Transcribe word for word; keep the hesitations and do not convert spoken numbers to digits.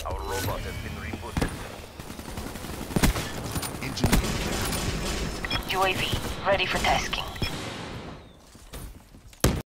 Our robot has been rebooted. Engineer. U A V, ready for tasking.